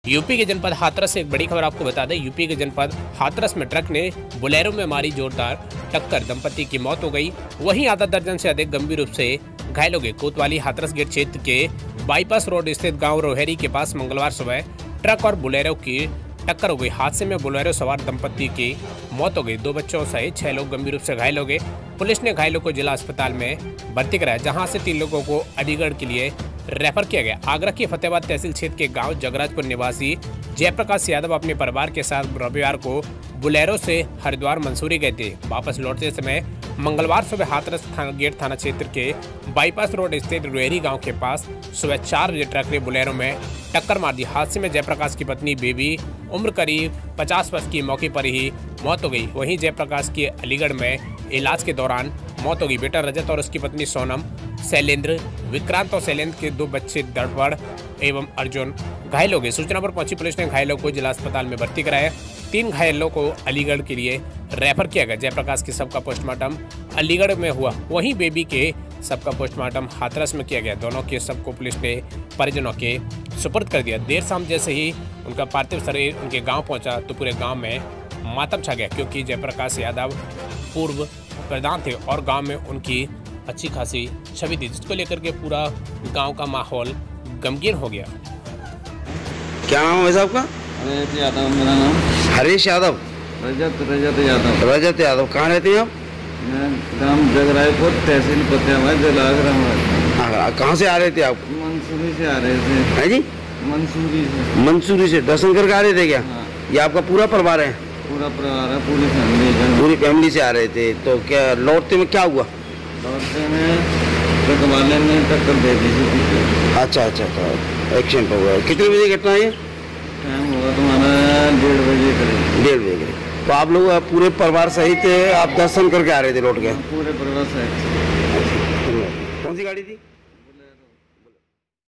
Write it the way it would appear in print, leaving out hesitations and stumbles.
UP के जनपद हाथरस से एक बड़ी खबर आपको बता दें। यूपी के जनपद हाथरस में ट्रक ने बोलेरो में मारी जोरदार टक्कर, दंपति की मौत हो गई। वहीं आधा दर्जन से अधिक गंभीर रूप से घायल हो गए। कोतवाली हाथरस गेट क्षेत्र के बाईपास रोड स्थित गांव रोहेरी के पास मंगलवार सुबह ट्रक और बोलेरो की टक्कर हो गई। हादसे में बोलेरो सवार दंपति की मौत हो गई। 2 बच्चों सहित 6 लोग गंभीर रूप से घायल हो गए। पुलिस ने घायलों को जिला अस्पताल में भर्ती कराया, जहां से 3 लोगों को अलीगढ़ के लिए रेफर किया गया। आगरा की फतेहाबाद तहसील क्षेत्र के गांव जगराजपुर निवासी जयप्रकाश यादव अपने परिवार के साथ रविवार को बोलेरो से हरिद्वार मंसूरी गए थे। वापस लौटते समय मंगलवार सुबह हाथरस गेट थाना क्षेत्र के बाईपास रोड स्थित रोहेरी गांव के पास सुबह 4 बजे ट्रक ने बोलेरो में टक्कर मार दी। हादसे में जयप्रकाश की पत्नी बेबी उम्र करीब 50 वर्ष की मौके पर ही मौत हो गई। वहीं जयप्रकाश की अलीगढ़ में इलाज के दौरान मौत हो गई। बेटा रजत और उसकी पत्नी सोनम, शैलेंद्र, विक्रांत और शैलेंद्र के 2 बच्चे दड़पड़ एवं अर्जुन घायल हो गए। सूचना पर पहुंची पुलिस ने घायलों को जिला अस्पताल में भर्ती कराया। 3 घायलों को अलीगढ़ के लिए रेफर किया गया। जयप्रकाश के शव का पोस्टमार्टम अलीगढ़ में हुआ, वहीं बेबी के शव का पोस्टमार्टम हाथरस में किया गया। दोनों के शव को पुलिस ने परिजनों के सुपुर्द कर दिया। देर शाम जैसे ही उनका पार्थिव शरीर उनके गाँव पहुँचा तो पूरे गाँव में मातम छा गया, क्योंकि जयप्रकाश यादव पूर्व प्रधान थे और गांव में उनकी अच्छी खासी छवि थी, जिसको लेकर के पूरा गांव का माहौल गमगीन हो गया। क्या नाम है साहब का? रजत यादव मेरा नाम। हरीश यादव? रजत यादव। रजत यादव कहाँ रहते हैं आप? मैं ग्राम जगरायपुर तहसील फतेहाबाद जिला आगरा। कहाँ से आ रहे थे आप? मंसूरी से आ रहे थे। है जी? मंसूरी से। मंसूरी से दर्शन करके आ रहे थे क्या? हाँ। ये आपका पूरा परिवार है? पूरा परिवार है, पूरी फैमिली। पूरी फैमिली से आ रहे थे, तो क्या लौटते में क्या हुआ? लौटते में ट्रक वाले ने टक्कर दे दी थी। अच्छा, एक्सीडेंट हो गया। कितने बजे घटना है? टाइम हुआ तुम्हारा 1:30 बजे करीब। 1:30 बजे। तो आप लोग पूरे परिवार सहित आप दर्शन करके आ रहे थे लौट के? पूरे परिवार सहित। कौन सी गाड़ी थी?